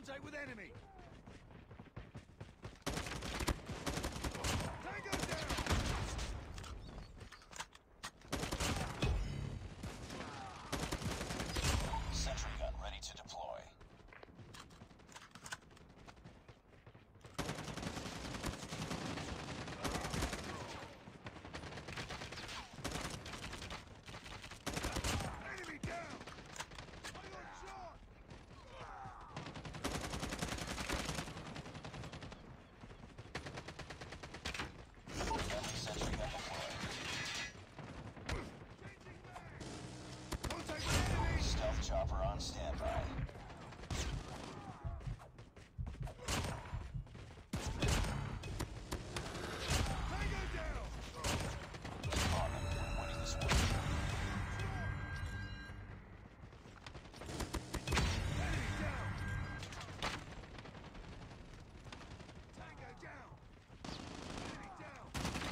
Contact with enemy! Tango down! Sentry gun ready to deploy. Enemy down! I got shot! Friendly sentry gun deployed. Changing mag! Contact with enemy! Stealth chopper on standby. Tango down! Keep on them. We're winning this one. Enemy down! Tango down! Enemy down!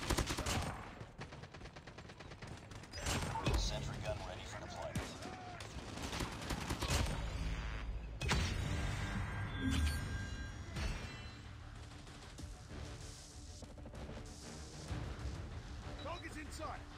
Sentry gun ready for deployment. Target's in sight!